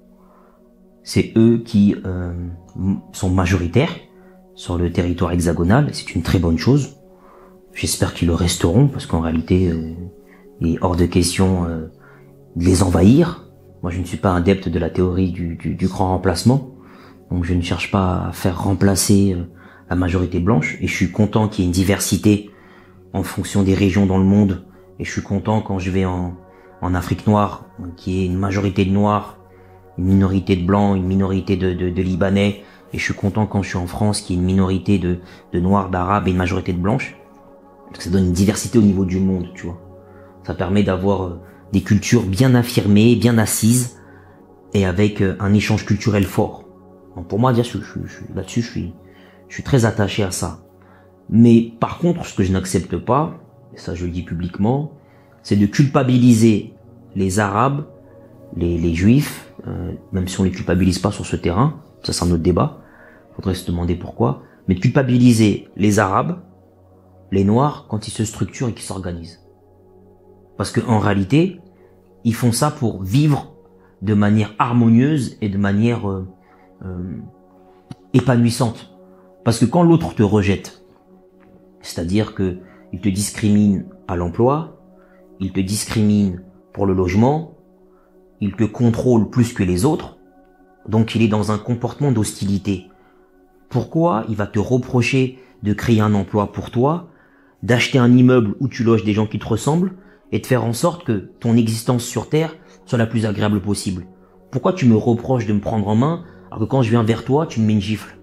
C'est eux qui euh, sont majoritaires sur le territoire hexagonal. C'est une très bonne chose. J'espère qu'ils le resteront parce qu'en réalité, euh, il est hors de question euh, de les envahir. Moi, je ne suis pas adepte de la théorie du, du, du grand remplacement. Donc, je ne cherche pas à faire remplacer euh, la majorité blanche. Et je suis content qu'il y ait une diversité en fonction des régions dans le monde. Et je suis content quand je vais en, en Afrique noire, qu'il y ait une majorité de noirs, une minorité de blancs, une minorité de, de, de libanais, et je suis content quand je suis en France qu'il y ait une minorité de, de noirs, d'arabes et une majorité de blanches, parce que ça donne une diversité au niveau du monde, tu vois. Ça permet d'avoir euh, des cultures bien affirmées, bien assises, et avec euh, un échange culturel fort. Donc pour moi, je, je, je, là-dessus, je suis, je suis très attaché à ça. Mais par contre, ce que je n'accepte pas, et ça je le dis publiquement, c'est de culpabiliser les Arabes, les, les Juifs, euh, même si on les culpabilise pas sur ce terrain, ça c'est un autre débat, faudrait se demander pourquoi, mais de culpabiliser les Arabes, les Noirs, quand ils se structurent et qu'ils s'organisent. Parce que en réalité, ils font ça pour vivre de manière harmonieuse et de manière euh, euh, épanouissante. Parce que quand l'autre te rejette, c'est-à-dire que il te discrimine à l'emploi, il te discrimine pour le logement, il te contrôle plus que les autres, donc il est dans un comportement d'hostilité. Pourquoi il va te reprocher de créer un emploi pour toi, d'acheter un immeuble où tu loges des gens qui te ressemblent, et de faire en sorte que ton existence sur Terre soit la plus agréable possible? Pourquoi tu me reproches de me prendre en main, alors que quand je viens vers toi, tu me mets une gifle?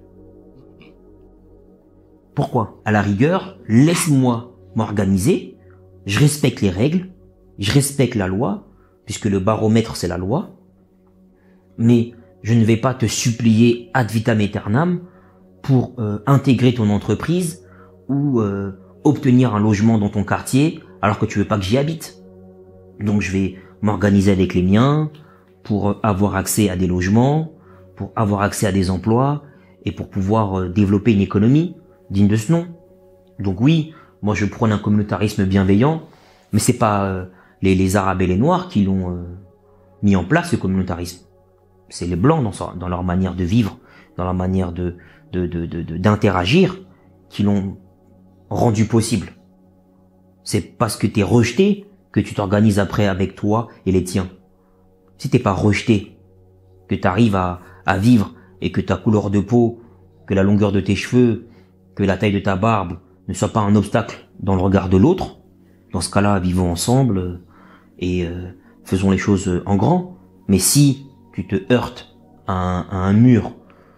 Pourquoi? À la rigueur, laisse-moi m'organiser, je respecte les règles, je respecte la loi, puisque le baromètre c'est la loi, mais je ne vais pas te supplier ad vitam aeternam pour euh, intégrer ton entreprise ou euh, obtenir un logement dans ton quartier alors que tu veux pas que j'y habite. Donc je vais m'organiser avec les miens pour avoir accès à des logements, pour avoir accès à des emplois et pour pouvoir euh, développer une économie digne de ce nom. Donc oui, moi je prône un communautarisme bienveillant, mais c'est pas euh, les, les Arabes et les Noirs qui l'ont euh, mis en place, ce communautarisme. C'est les Blancs dans, sa, dans leur manière de vivre, dans leur manière de, de, de, de, de d'interagir, qui l'ont rendu possible. C'est parce que t'es rejeté que tu t'organises après avec toi et les tiens. Si t'es pas rejeté, que t'arrives à, à vivre et que ta couleur de peau, que la longueur de tes cheveux, que la taille de ta barbe ne soit pas un obstacle dans le regard de l'autre, dans ce cas-là, vivons ensemble et euh, faisons les choses en grand. Mais si tu te heurtes à un, à un mur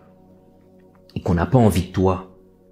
et qu'on n'a pas envie de toi,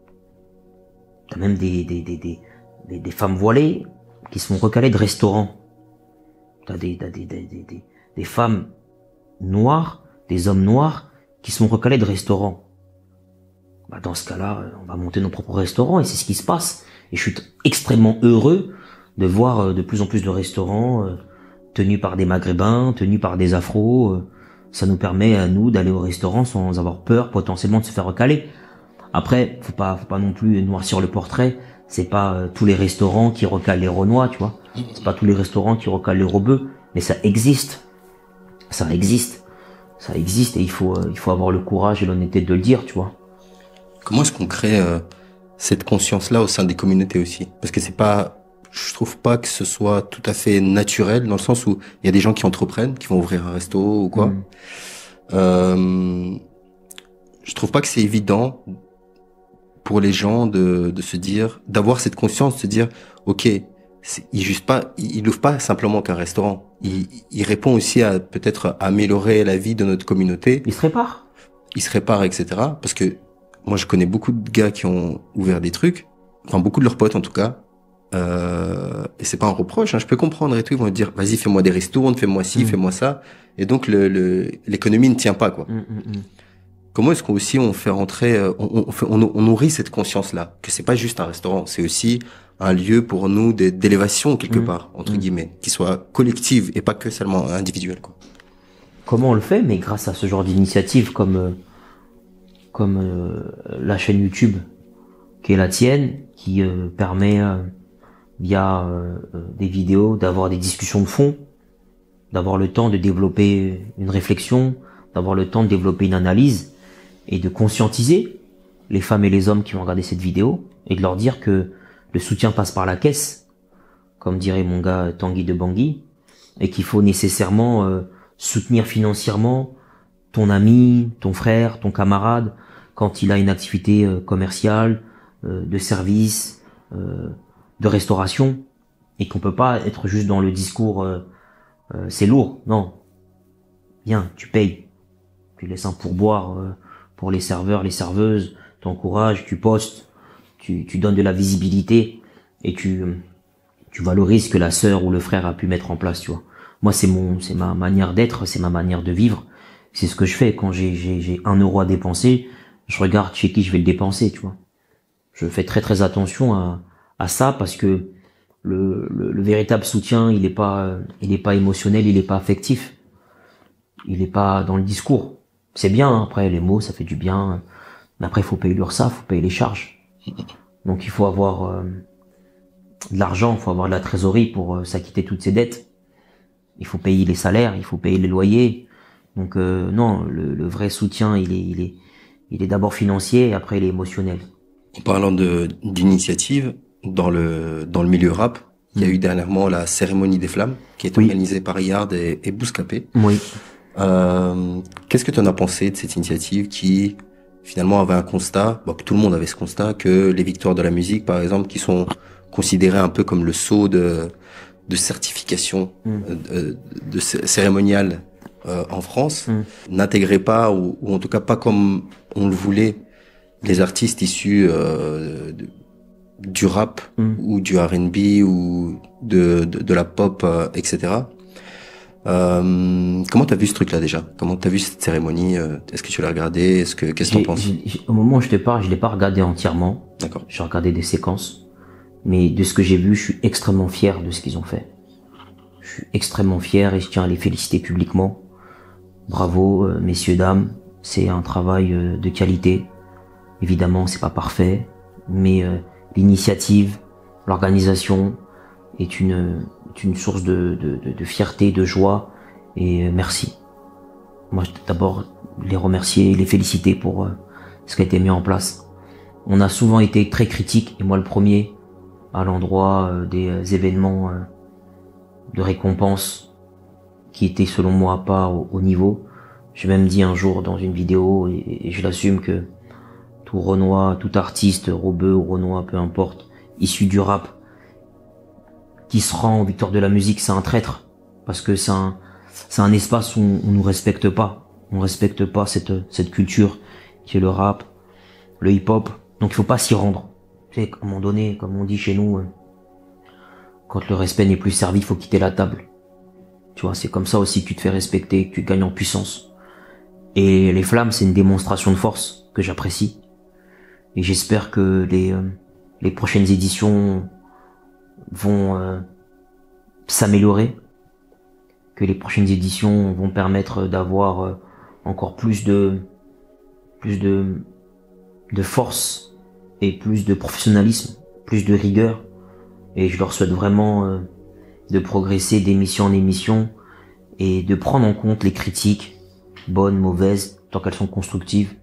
t'as même des, des, des, des, des, des femmes voilées qui se font recaler de restaurants. T'as des, t'as des, des, des, des, des femmes noires, des hommes noirs qui se font recaler de restaurants. Bah dans ce cas-là, on va monter nos propres restaurants et c'est ce qui se passe. Et je suis extrêmement heureux de voir de plus en plus de restaurants euh, tenus par des Maghrébins, tenus par des Afros. Euh, ça nous permet à nous d'aller au restaurant sans avoir peur potentiellement de se faire recaler. Après, faut pas, faut pas non plus noircir le portrait. C'est pas euh, tous les restaurants qui recalent les Renois, tu vois. C'est pas tous les restaurants qui recalent les Rebeux, mais ça existe. Ça existe. Ça existe et il faut, euh, il faut avoir le courage et l'honnêteté de le dire, tu vois. Comment est-ce qu'on crée euh, cette conscience-là au sein des communautés aussi? Parce que c'est pas, je trouve pas que ce soit tout à fait naturel dans le sens où il y a des gens qui entreprennent, qui vont ouvrir un resto ou quoi. Mmh. Euh, je trouve pas que c'est évident pour les gens de, de se dire, d'avoir cette conscience, de se dire, ok, il juste pas, il, il ouvre pas simplement qu'un restaurant. Il, il répond aussi à peut-être améliorer la vie de notre communauté. Il se répare. Il se répare, et cetera. Parce que moi, je connais beaucoup de gars qui ont ouvert des trucs, enfin beaucoup de leurs potes en tout cas. Euh, et c'est pas un reproche, hein, je peux comprendre et tout. Ils vont dire, vas-y, fais-moi des restos, fais-moi ci, mmh. fais-moi ça. Et donc le, le l'économie ne tient pas, quoi. Mmh, mmh. Comment est-ce qu'on aussi on fait rentrer, on, on, fait, on, on nourrit cette conscience-là, que c'est pas juste un restaurant, c'est aussi un lieu pour nous d'élévation quelque mmh. part entre mmh. guillemets, qui soit collective et pas que seulement individuelle, quoi. Comment on le fait? Mais grâce à ce genre d'initiative comme euh, comme euh, la chaîne YouTube qui est la tienne, qui euh, permet euh, via euh, des vidéos d'avoir des discussions de fond, d'avoir le temps de développer une réflexion, d'avoir le temps de développer une analyse et de conscientiser les femmes et les hommes qui vont regarder cette vidéo et de leur dire que le soutien passe par la caisse, comme dirait mon gars Tanguy de Bangui, et qu'il faut nécessairement euh, soutenir financièrement ton ami, ton frère, ton camarade quand il a une activité euh, commerciale, euh, de service, euh, de restauration, et qu'on peut pas être juste dans le discours euh, euh, c'est lourd. Non, viens, tu payes, tu laisses un pourboire euh, pour les serveurs, les serveuses, t'encourages, tu postes, tu, tu donnes de la visibilité et tu tu valorises ce que la sœur ou le frère a pu mettre en place, tu vois. Moi, c'est mon, c'est ma manière d'être, c'est ma manière de vivre. C'est ce que je fais quand j'ai j'ai j'ai un euro à dépenser. Je regarde chez qui je vais le dépenser, tu vois. Je fais très très attention à à ça parce que le le, le véritable soutien, il est pas il est pas émotionnel, il est pas affectif. Il est pas dans le discours. C'est bien, hein, après les mots, ça fait du bien. Mais après, il faut payer l'URSSAF, faut payer les charges. Donc il faut avoir euh, de l'argent, il faut avoir de la trésorerie pour euh, s'acquitter de toutes ces dettes. Il faut payer les salaires, il faut payer les loyers. Donc euh, non, le, le vrai soutien, il est, il est, il est d'abord financier et après il est émotionnel. En parlant de d'initiative dans le dans le milieu rap, il y a eu dernièrement la cérémonie des flammes qui est oui. organisée par Yard et, et Bouscapé. Oui. Euh, qu'est-ce que tu en as pensé de cette initiative qui finalement avait un constat, bon, que tout le monde avait ce constat, que les victoires de la musique, par exemple, qui sont considérées un peu comme le sceau de de certification mmh. de, de cérémoniale euh, en France, mmh. n'intégraient pas ou, ou en tout cas pas comme on le voulait les artistes issus euh, de, du rap mmh. ou du R and B ou de de, de la pop, euh, et cetera. Euh, comment t'as vu ce truc-là déjà? Comment t'as vu cette cérémonie? Est-ce que tu l'as regardé? Est-ce que qu'est-ce que t'en penses? Au moment où je te parle, je l'ai pas regardé entièrement. D'accord. J'ai regardé des séquences, mais de ce que j'ai vu, je suis extrêmement fier de ce qu'ils ont fait. Je suis extrêmement fier et je tiens à les féliciter publiquement. Bravo, euh, messieurs, dames. C'est un travail euh, de qualité. Évidemment, c'est pas parfait, mais euh, l'initiative, l'organisation est une une source de, de, de, de fierté, de joie, et euh, merci. Moi, je d'abord les remercier, les féliciter pour euh, ce qui a été mis en place. On a souvent été très critiques, et moi le premier, à l'endroit euh, des euh, événements euh, de récompense qui étaient selon moi pas au, au niveau. J'ai même dit un jour dans une vidéo, et, et je l'assume, que tout Renoir, tout artiste, Rebeu ou Renoir, peu importe, issu du rap, qui se rend aux victoires de la musique, c'est un traître. Parce que c'est un, c'est un espace où on, on nous respecte pas. On respecte pas cette, cette culture qui est le rap, le hip-hop. Donc il faut pas s'y rendre. Tu sais, à un moment donné, comme on dit chez nous, euh, quand le respect n'est plus servi, il faut quitter la table. Tu vois, c'est comme ça aussi que tu te fais respecter, que tu gagnes en puissance. Et les flammes, c'est une démonstration de force que j'apprécie. Et j'espère que les, euh, les prochaines éditions vont euh, s'améliorer, que les prochaines éditions vont permettre d'avoir euh, encore plus de plus de de force et plus de professionnalisme, plus de rigueur. Et je leur souhaite vraiment euh, de progresser d'émission en émission et de prendre en compte les critiques, bonnes, mauvaises, tant qu'elles sont constructives,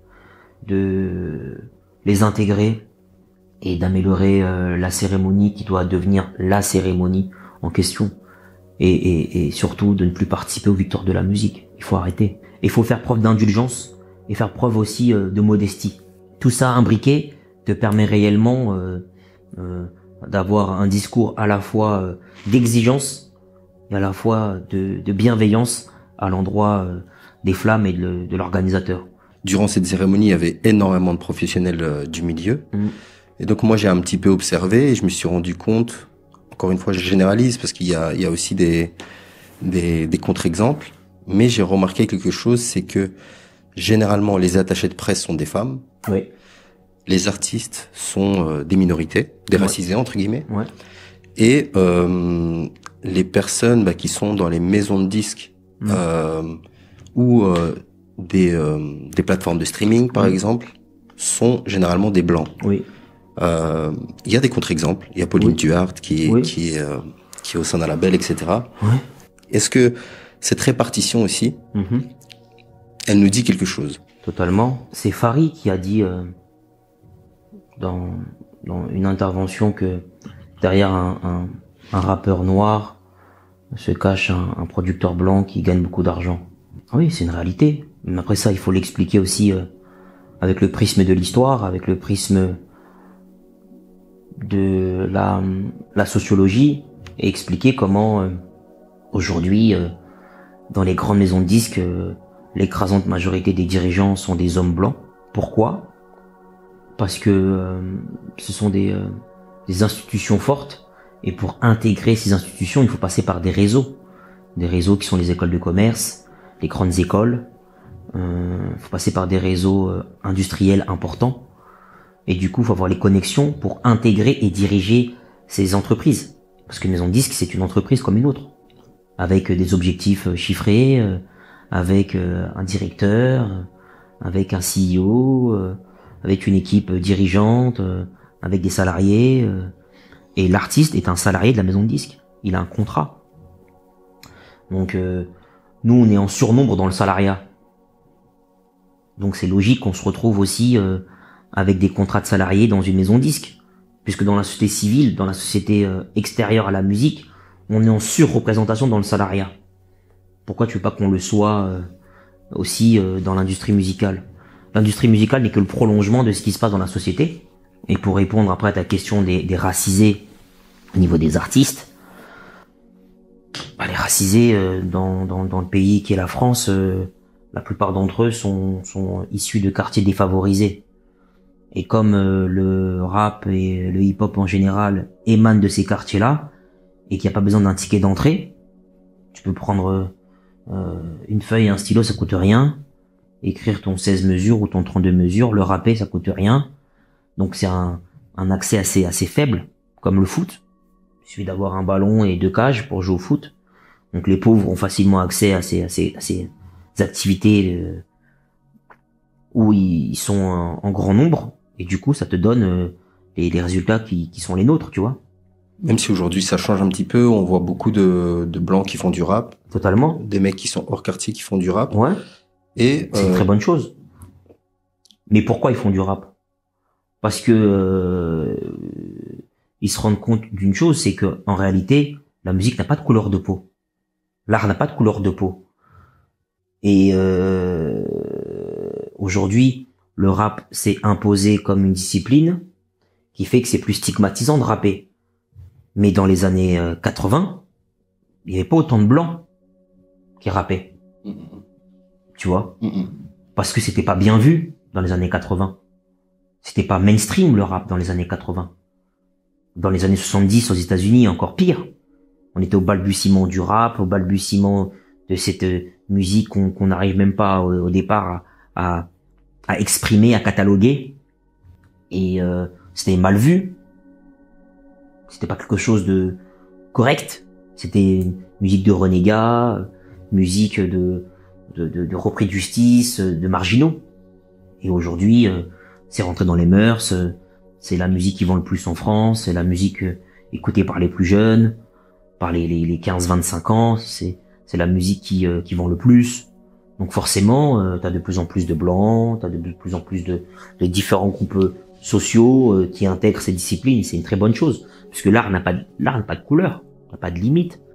de les intégrer et d'améliorer euh, la cérémonie qui doit devenir la cérémonie en question. Et, et, et surtout de ne plus participer aux victoires de la musique. Il faut arrêter. Il faut faire preuve d'indulgence et faire preuve aussi euh, de modestie. Tout ça imbriqué te permet réellement euh, euh, d'avoir un discours à la fois euh, d'exigence et à la fois de, de bienveillance à l'endroit euh, des flammes et de, de l'organisateur. Durant cette cérémonie, il y avait énormément de professionnels euh, du milieu. Mmh. Et donc moi, j'ai un petit peu observé et je me suis rendu compte, encore une fois, je généralise parce qu'il y a, il y a aussi des, des, des contre-exemples, mais j'ai remarqué quelque chose, c'est que généralement, les attachés de presse sont des femmes. Oui. Les artistes sont euh, des minorités, des ouais. racisés, entre guillemets. Ouais. Et euh, les personnes bah, qui sont dans les maisons de disques mmh. euh, ou euh, des, euh, des plateformes de streaming, par mmh. exemple, sont généralement des blancs. Oui. Euh, il y a des contre-exemples. Il y a Pauline oui. Duhart qui est, oui. qui, est, euh, qui est au sein d'un label, et cetera. Oui. Est-ce que cette répartition aussi, mmh. elle nous dit quelque chose? Totalement. C'est Farid qui a dit euh, dans, dans une intervention que derrière un, un, un rappeur noir se cache un, un producteur blanc qui gagne beaucoup d'argent. Oui, c'est une réalité. Mais après ça, il faut l'expliquer aussi euh, avec le prisme de l'histoire, avec le prisme de la, la sociologie, et expliquer comment euh, aujourd'hui, euh, dans les grandes maisons de disques, euh, l'écrasante majorité des dirigeants sont des hommes blancs. Pourquoi? Parce que euh, ce sont des, euh, des institutions fortes, et pour intégrer ces institutions, il faut passer par des réseaux. Des réseaux qui sont les écoles de commerce, les grandes écoles. Euh, il faut passer par des réseaux euh, industriels importants. Et du coup, il faut avoir les connexions pour intégrer et diriger ces entreprises. Parce qu'une maison de disques, c'est une entreprise comme une autre. Avec des objectifs chiffrés, euh, avec euh, un directeur, euh, avec un C E O, euh, avec une équipe dirigeante, euh, avec des salariés. Euh, et l'artiste est un salarié de la maison de disques. Il a un contrat. Donc, euh, nous, on est en surnombre dans le salariat. Donc, c'est logique qu'on se retrouve aussi euh, avec des contrats de salariés dans une maison de disques. Puisque dans la société civile, dans la société euh, extérieure à la musique, on est en surreprésentation dans le salariat. Pourquoi tu veux pas qu'on le soit euh, aussi euh, dans l'industrie musicale? L'industrie musicale n'est que le prolongement de ce qui se passe dans la société. Et pour répondre après à ta question des, des racisés au niveau des artistes, bah, les racisés euh, dans, dans, dans le pays qui est la France, euh, la plupart d'entre eux sont, sont issus de quartiers défavorisés. Et comme euh, le rap et le hip-hop en général émanent de ces quartiers-là, et qu'il n'y a pas besoin d'un ticket d'entrée, tu peux prendre euh, une feuille et un stylo, ça coûte rien. Écrire ton seize mesures ou ton trente-deux mesures, le rapper, ça coûte rien. Donc c'est un, un accès assez assez faible, comme le foot. Il suffit d'avoir un ballon et deux cages pour jouer au foot. Donc les pauvres ont facilement accès à ces, à ces, à ces activités euh, où ils sont en, en grand nombre. Et du coup, ça te donne euh, les, les résultats qui, qui sont les nôtres, tu vois. Même si aujourd'hui ça change un petit peu, on voit beaucoup de, de blancs qui font du rap. Totalement. Des mecs qui sont hors quartier qui font du rap. Ouais. Et c'est euh... une très bonne chose. Mais pourquoi ils font du rap? Parce que euh, ils se rendent compte d'une chose, c'est que en réalité, la musique n'a pas de couleur de peau. L'art n'a pas de couleur de peau. Et euh, aujourd'hui, le rap s'est imposé comme une discipline qui fait que c'est plus stigmatisant de rapper. Mais dans les années quatre-vingts, il n'y avait pas autant de blancs qui rappaient. Mmh. Tu vois, mmh. Parce que c'était pas bien vu dans les années quatre-vingts. C'était pas mainstream le rap dans les années quatre-vingts. Dans les années soixante-dix aux États-Unis, encore pire. On était au balbutiement du rap, au balbutiement de cette musique qu'on n'arrive même pas au, au départ à, à, à exprimer, à cataloguer. Et euh, c'était mal vu. C'était pas quelque chose de correct. C'était une musique de renégats, musique de, de, de, de repris de justice, de marginaux. Et aujourd'hui, euh, c'est rentré dans les mœurs. Euh, c'est la musique qui vend le plus en France. C'est la musique euh, écoutée par les plus jeunes, par les, les, les quinze vingt-cinq ans. C'est c'est la musique qui, euh, qui vend le plus. Donc forcément, euh, t'as de plus en plus de blancs, t'as de plus en plus de, de différents groupes sociaux euh, qui intègrent ces disciplines. C'est une très bonne chose, puisque l'art n'a pas de, l'art n'a pas de couleur, n'a pas de limite.